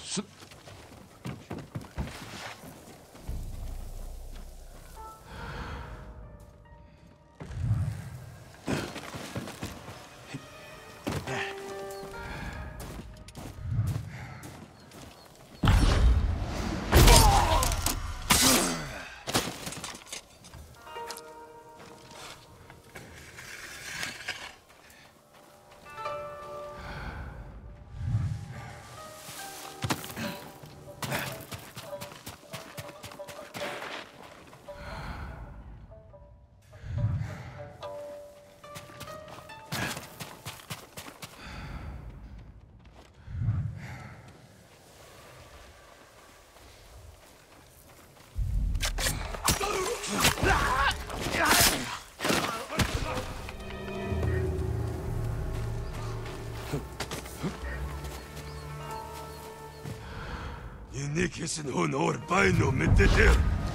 Nikisen hon orbaino med det där.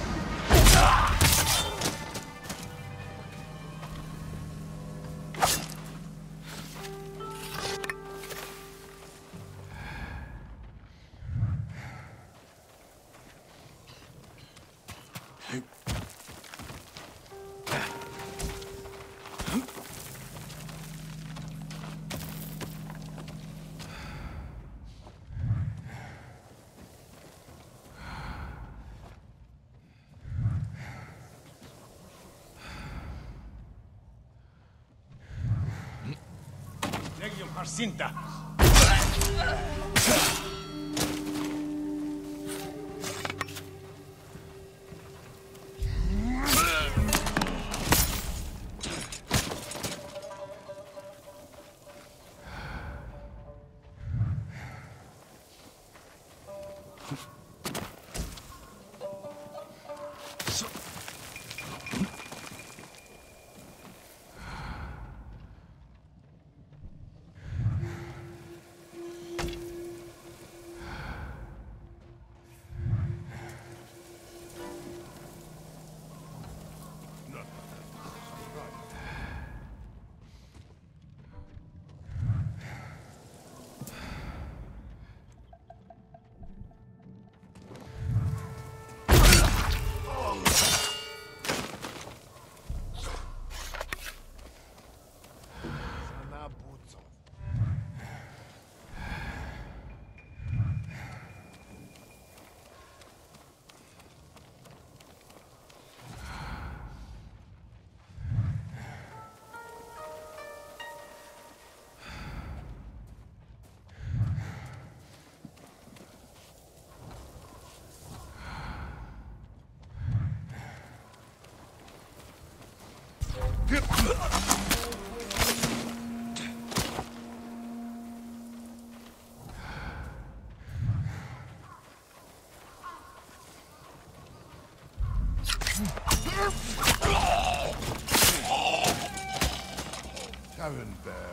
Cinta. Tavern bear.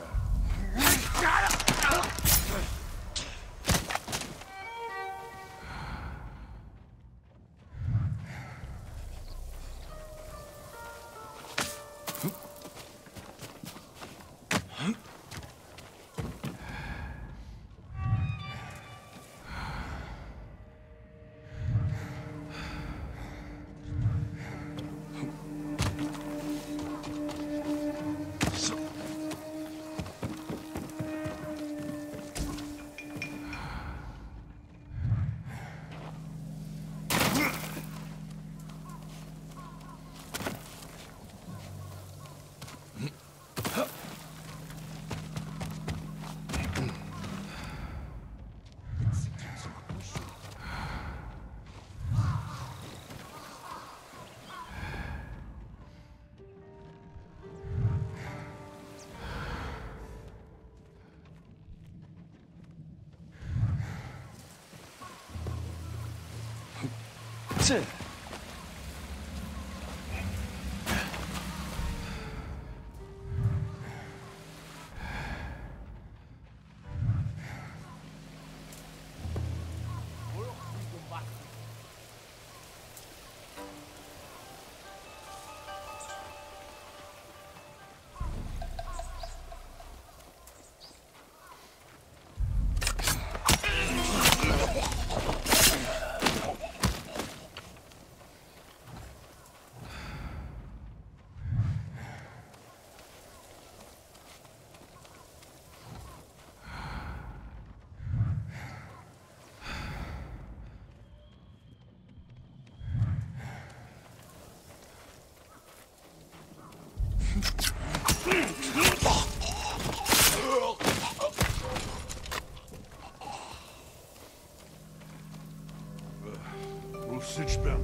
Shit. Sichbem.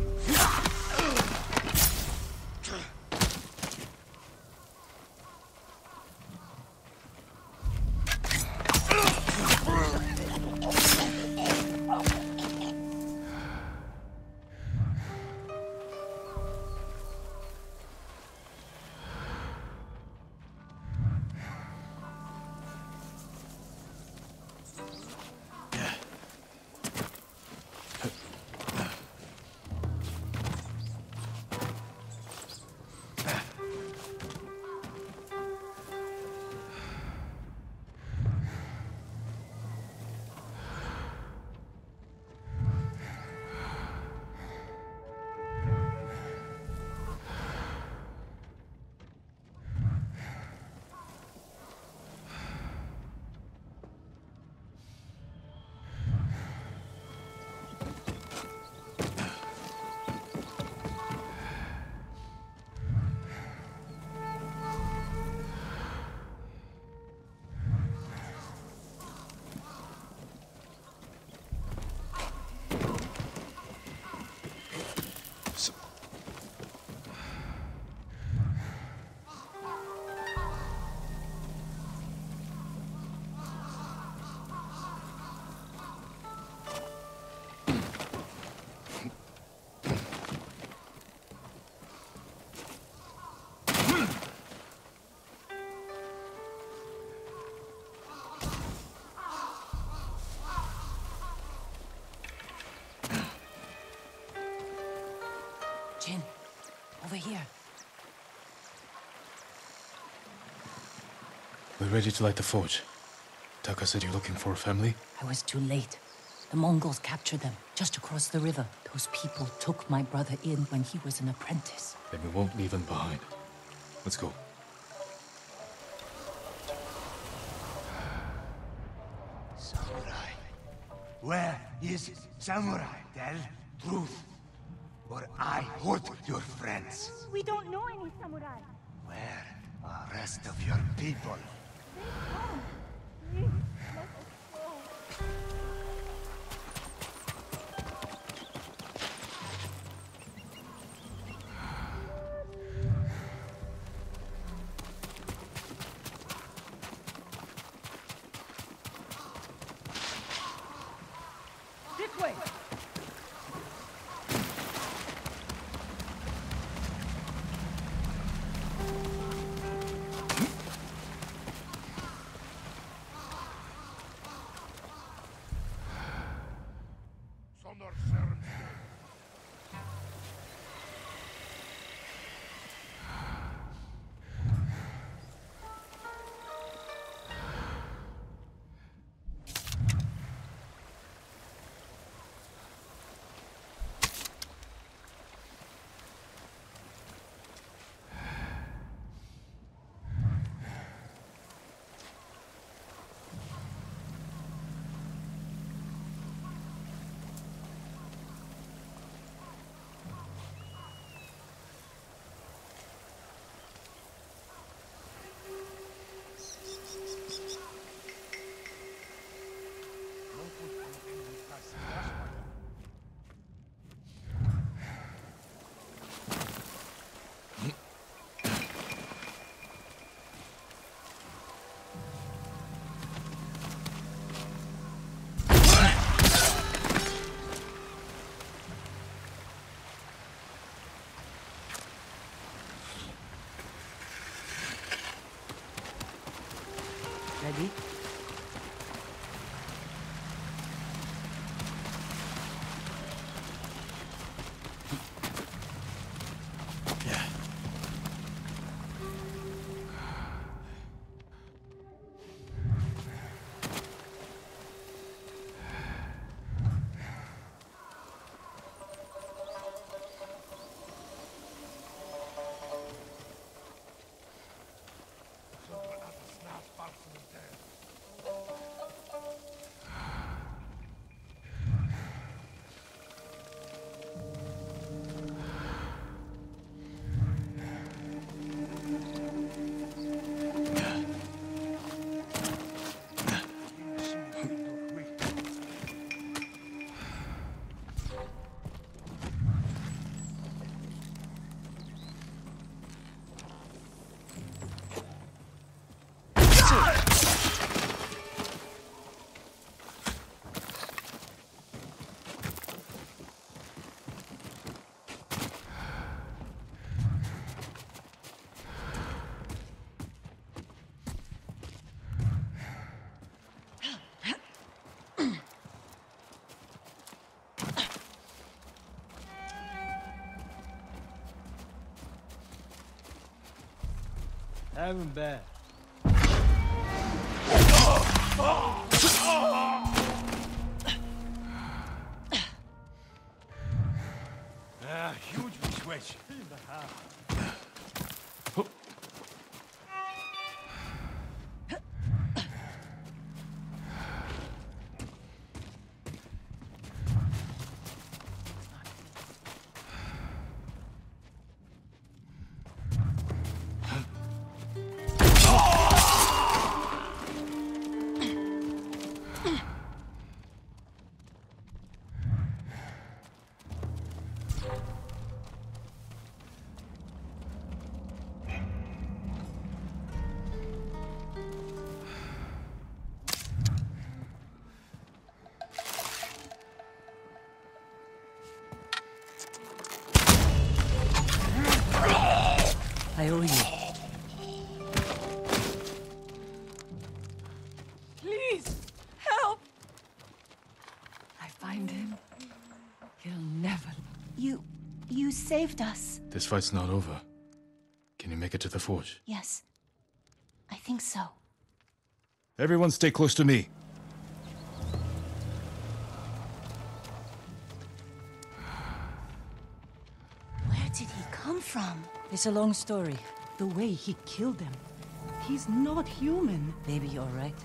Jin, over here. We're ready to light the forge. Taka said you're looking for a family? I was too late. The Mongols captured them, just across the river. Those people took my brother in when he was an apprentice. Then we won't leave him behind. Let's go. Samurai. Where is Samurai? Tell truth. Or I hurt your friends. We don't know any samurai. Where are rest of your people? Please, let us go. This way. Having bad. Huge switch. I owe you. Please, help! I find him. He'll never. You saved us. This fight's not over. Can you make it to the forge? Yes. I think so. Everyone stay close to me. Where did he come from? It's a long story. The way he killed them. He's not human. Maybe you're right.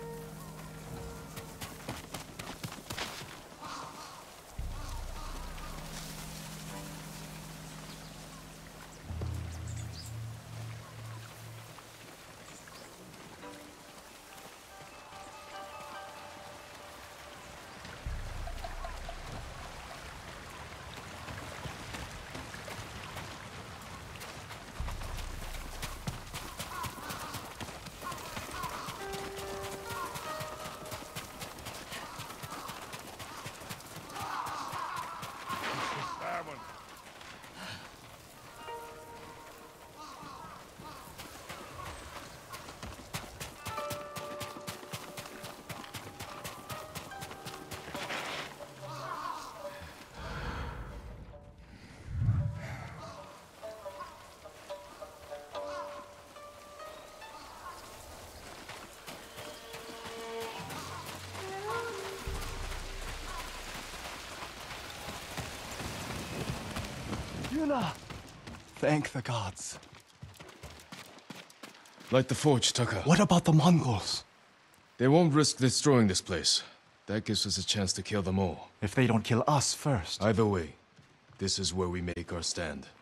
Yuna! Thank the gods. Light the forge, Taka. What about the Mongols? They won't risk destroying this place. That gives us a chance to kill them all. If they don't kill us first. Either way, this is where we make our stand.